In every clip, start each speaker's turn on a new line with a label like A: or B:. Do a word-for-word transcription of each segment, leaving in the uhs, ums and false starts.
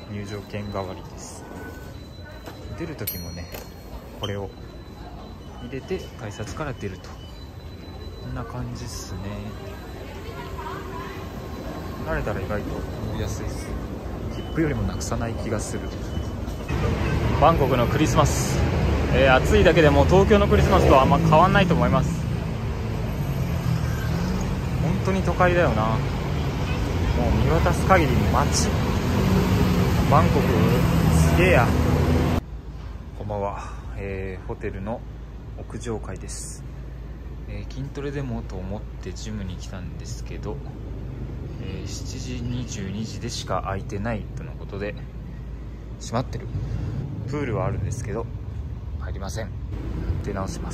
A: 入場券代わりです。出る時もねこれを入れて改札から出ると、こんな感じっすね。慣れたら意外と乗りやすいです。切符よりもなくさない気がする。バンコクのクリスマス、えー、暑いだけでも東京のクリスマスとはあんま変わんないと思います。本当に都会だよな。もう見渡す限り街。バンコクすげえや。こんばんは、えー、ホテルの屋上階です。えー、筋トレでもと思ってジムに来たんですけど、えー、しちじにじゅうにじでしか空いてないとのことで閉まってる。プールはあるんですけど入りません。出直します。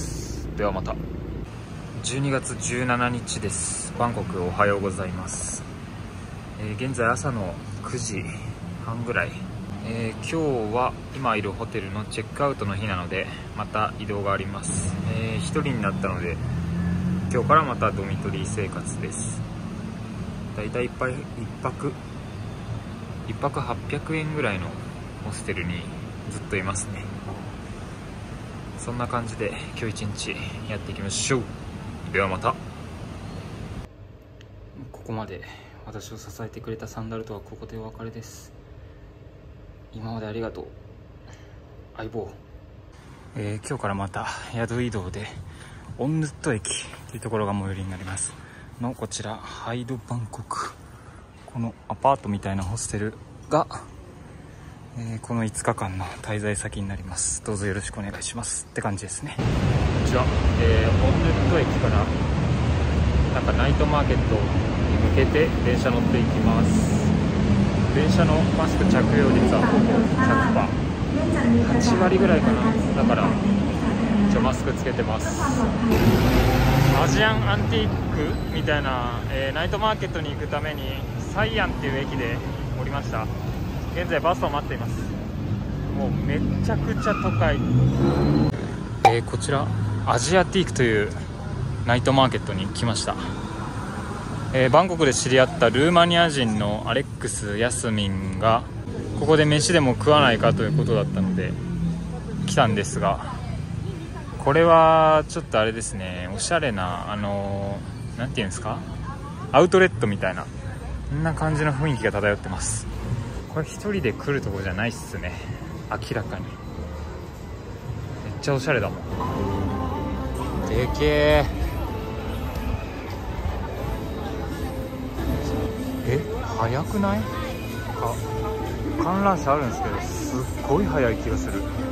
A: ではまた。じゅうにがつじゅうしちにちです。バンコクおはようございます。えー、現在朝のくじはんぐらい。えー、今日は今いるホテルのチェックアウトの日なのでまた移動があります。えー、ひとりになったので今日からまたドミトリー生活です。だいたいいっぱいいっぱくいっぱくはっぴゃくえんぐらいのホステルにずっといますね。そんな感じで今日一日やっていきましょう。ではまた。ここまで私を支えてくれたサンダルとはここでお別れです。今までありがとう相棒。えー、今日からまた宿移動でオンヌット駅というところが最寄りになりますの、こちらハイドバンコク、このアパートみたいなホステルが、えー、このいつかかんの滞在先になります。どうぞよろしくお願いしますって感じですね。こちら、えー、オンヌット駅からなんかナイトマーケットに向けて電車乗っていきます。電車のマスク着用率はほぼ ひゃくパーセント、はちわりぐらいかな。だから一応マスクつけてます。アジアンアンティークみたいな、えー、ナイトマーケットに行くためにサイアンっていう駅で降りました。現在バスを待っています。もうめちゃくちゃ都会。えー、こちらアジアティークというナイトマーケットに来ました。えー、バンコクで知り合ったルーマニア人のアレックス・ヤスミンがここで飯でも食わないかということだったので来たんですが、これはちょっとあれですね、おしゃれな、あのー、なんていうんですか、アウトレットみたいな、こんな感じの雰囲気が漂ってます。これ一人で来るとこじゃないっすね、明らかに。めっちゃおしゃれだもん。でけえ。え、速くない？か観覧車あるんですけどすっごい速い気がする。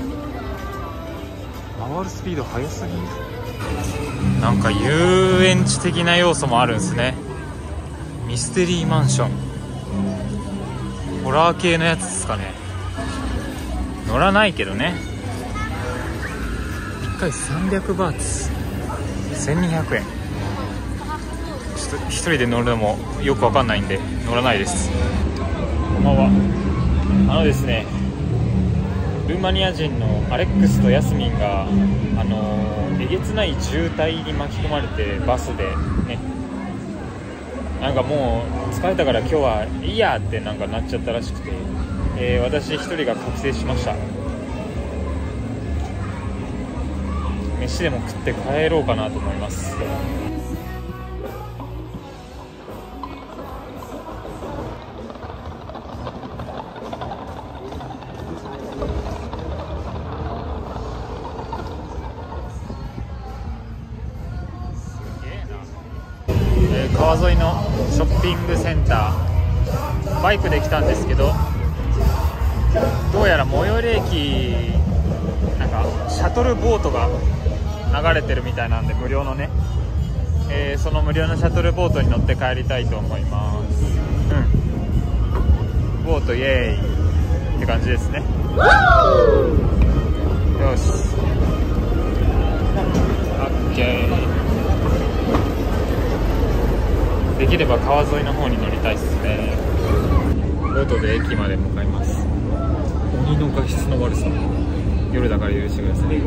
A: 回るスピード速すぎん？なんか遊園地的な要素もあるんですね。ミステリーマンション、ホラー系のやつですかね。乗らないけどね。いっかいさんびゃくバーツ、せんにひゃくえん。ちょっと一人で乗るのもよくわかんないんで乗らないです。こんばんは。あのですね、ルーマニア人のアレックスとヤスミンが、あのー、えげつない渋滞に巻き込まれてバスでね、なんかもう疲れたから今日はいいやってなんかなっちゃったらしくて、えー、私一人が覚醒しました。飯でも食って帰ろうかなと思います。川沿いのショッピングセンター、バイクで来たんですけど、どうやら最寄り駅なんかシャトルボートが流れてるみたいなんで、無料のね、えー、その無料のシャトルボートに乗って帰りたいと思います。うん、ボートイエーイって感じですね。よし、オッケー。できれば川沿いの方に乗りたいですね。ボートで駅まで向かいます。鬼の画質の悪さ、夜だから許してください。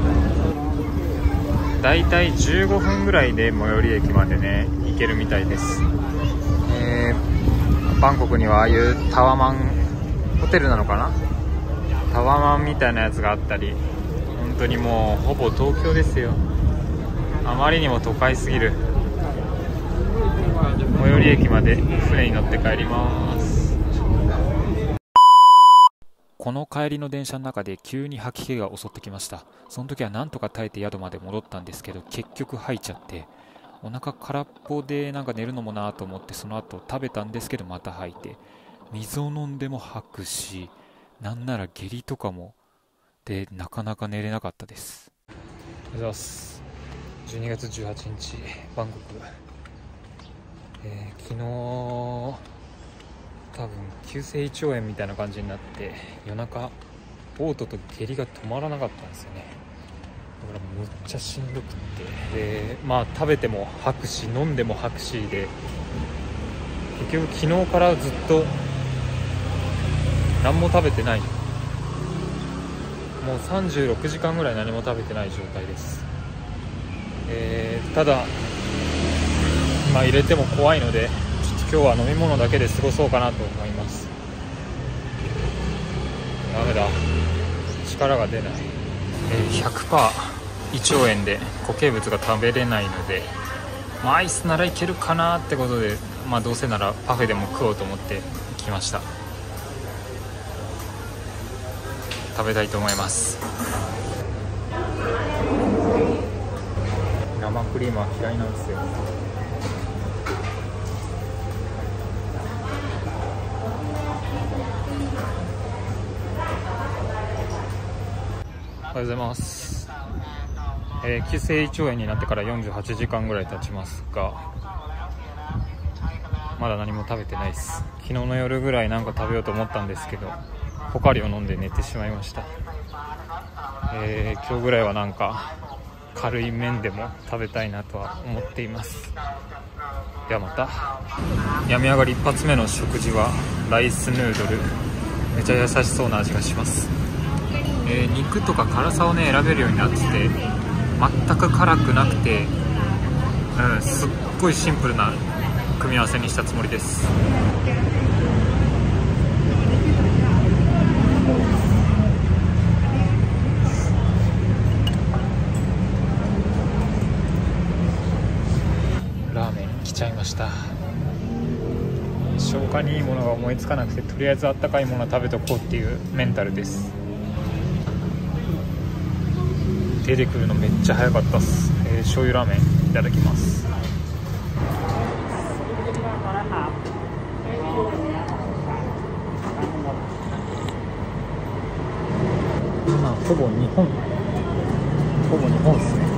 A: だいたいじゅうごふんぐらいで最寄り駅までね行けるみたいです。えー、バンコクにはああいうタワマンホテルなのかな、タワマンみたいなやつがあったり、本当にもうほぼ東京ですよ。あまりにも都会すぎる。最寄り駅まで船に乗って帰ります。この帰りの電車の中で急に吐き気が襲ってきました。その時はなんとか耐えて宿まで戻ったんですけど、結局吐いちゃってお腹空っぽでなんか寝るのもなと思って、その後食べたんですけどまた吐いて、水を飲んでも吐くし、なんなら下痢とかもで、なかなか寝れなかったです。おはようございます。じゅうにがつじゅうはちにちバンコク、えー、昨日多分急性胃腸炎みたいな感じになって、夜中嘔吐と下痢が止まらなかったんですよね。だからむっちゃしんどくって、でまあ食べても吐くし飲んでも吐くしで、結局昨日からずっと何も食べてない、もうさんじゅうろくじかんぐらい何も食べてない状態です。えー、ただまあ入れても怖いので、ちょっと今日は飲み物だけで過ごそうかなと思います。ダメだ、力が出ない。えー、ひゃくパーセント 胃腸炎で固形物が食べれないので、まあ、アイスならいけるかなってことで、まあ、どうせならパフェでも食おうと思って来ました。食べたいと思います。生クリームは嫌いなんですよ。おはようございます。えー、急性胃腸炎になってからよんじゅうはちじかんぐらい経ちますが、まだ何も食べてないです。昨日の夜ぐらいなんか食べようと思ったんですけど、ポカリを飲んで寝てしまいました。えー、今日ぐらいはなんか軽い麺でも食べたいなとは思っています。ではまた。病み上がり一発目の食事はライスヌードル、めちゃ優しそうな味がします。えー、肉とか辛さをね選べるようになってて、全く辛くなくて、うん、すっごいシンプルな組み合わせにしたつもりです。ラーメン来ちゃいました。消化にいいものが思いつかなくて、とりあえずあったかいものを食べとこうっていうメンタルです。出てくるのめっちゃ早かったっす。えー、醤油ラーメンいただきます。まあほぼ日本ほぼ日本ですね。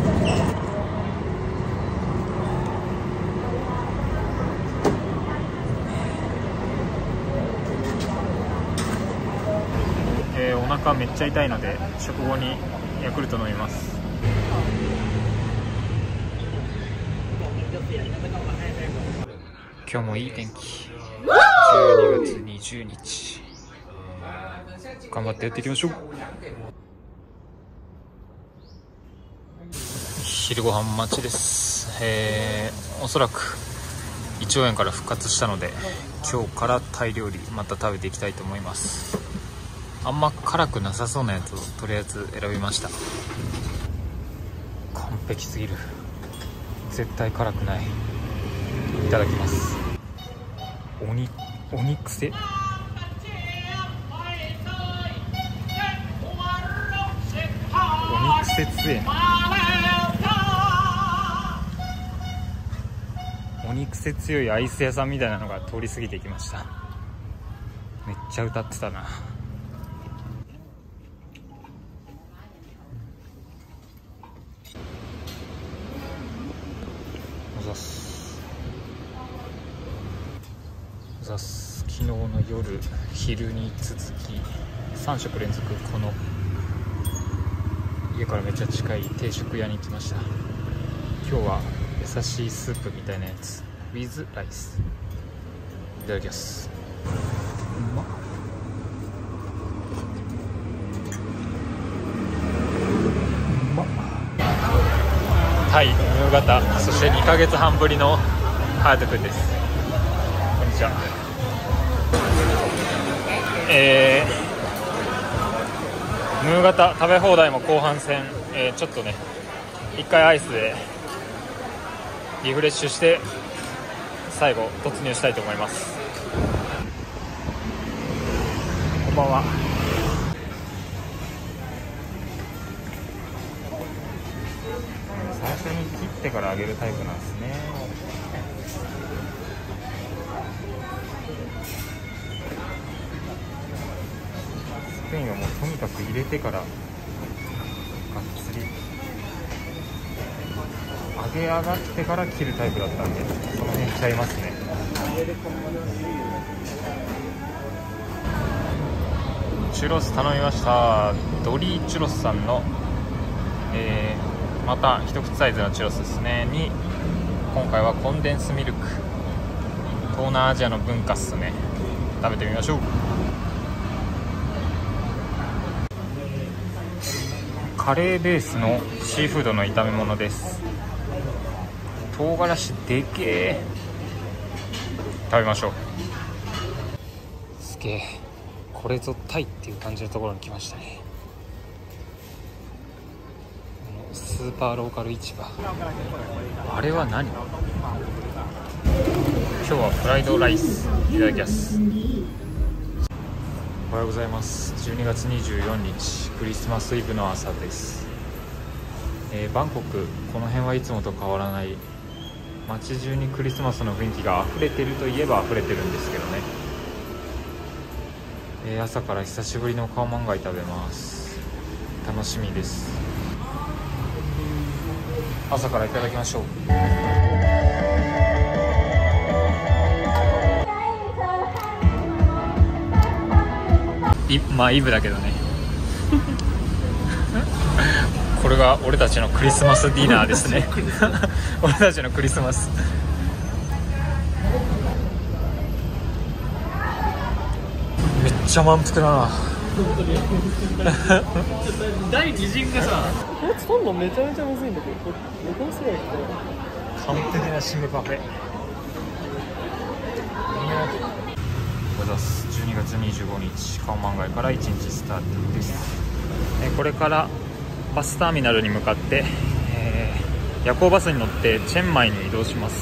A: えー、お腹めっちゃ痛いので食後にヤクルト飲みます。今日もいい天気。じゅうにがつにじゅうにち、頑張ってやっていきましょう。昼ご飯待ちです。えー、おそらく胃腸炎から復活したので、今日からタイ料理また食べていきたいと思います。あんま辛くなさそうなやつをとりあえず選びました。完璧すぎる。絶対辛くない。いただきます。おにお肉せお肉せつえお肉せ強いアイス屋さんみたいなのが通り過ぎていきました。めっちゃ歌ってたな。昨日の夜昼に続きさんしょく連続この家からめっちゃ近い定食屋に来ました。今日は優しいスープみたいなやつ with ライスいただきます。うまっ。うまっ。タイ夕方、そしてにかげつはんぶりの隼人君です。こんにちは。 えー、ムー型食べ放題も後半戦、えー、ちょっとね一回アイスでリフレッシュして最後突入したいと思います。こんばんは。最初に切ってから揚げるタイプなんですね。スペインはもうとにかく入れてからがっつり揚げ上がってから切るタイプだったんで、その辺ちゃいますね。チュロス頼みました。ドリーチュロスさんの、えー、また一口サイズのチュロスですねに、今回はコンデンスミルク、東南アジアの文化っすね。食べてみましょう。カレーベースのシーフードの炒め物です。唐辛子でけえ。食べましょう。すげえ、これぞタイっていう感じのところに来ましたね。スーパーローカル市場、あれは何？今日はフライドライスいただきます。おはようございます。じゅうにがつにじゅうよっかクリスマスイブの朝です。えー、バンコク、この辺はいつもと変わらない街中にクリスマスの雰囲気が溢れてるといえば溢れてるんですけどね。えー、朝から久しぶりのカオマンガイ食べます。楽しみです。朝からいただきましょう。いまあイブだけどねこれが俺たちのクリスマスディナーですね俺たちのクリスマス。めっちゃ満腹だな
B: 第二陣がさ、これ作るのめちゃめちゃむずいんだけど、これどうすればいいか。
A: 完璧な締めパフェ。おはようございます。じゅうにがつにじゅうごにち、カオマンガイからいちにちスタートです。えこれからバスターミナルに向かって、えー、夜行バスに乗ってチェンマイに移動します。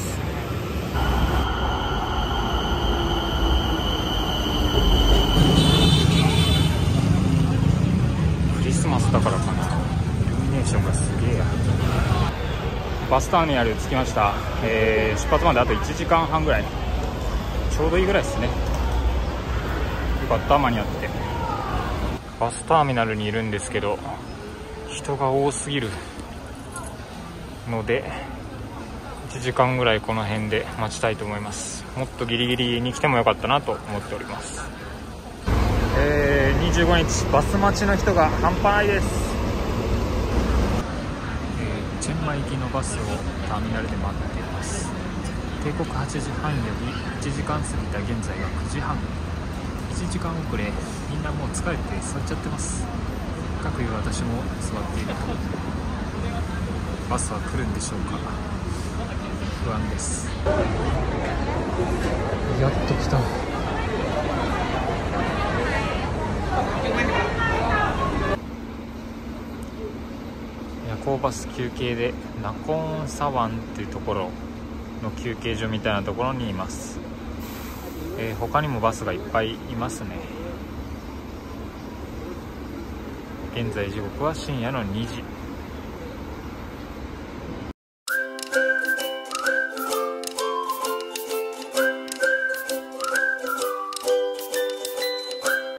A: クリスマスだからかな、イルミネーションがすげえや。バスターミナル着きました。えー、出発まであといちじかんはんぐらい、ちょうどいいぐらいですね。よかった、間に合って。バスターミナルにいるんですけど、人が多すぎるのでいちじかんぐらいこの辺で待ちたいと思います。もっとギリギリに来てもよかったなと思っております。えー、にじゅうごにちバス待ちの人が半端ないです。えー、チェンマイ行きのバスをターミナルで待っています。定刻はちじはんよりいちじかん過ぎた現在はくじはん、いちじかん遅れ。みんなもう疲れて座っちゃってます。かくいう私も座っていると、バスは来るんでしょうか、不安です。やっと来た。夜行バス休憩でナコーンサワンっていうところの休憩所みたいなところにいます。えー、他にもバスがいっぱいいますね。現在時刻は深夜のにじ。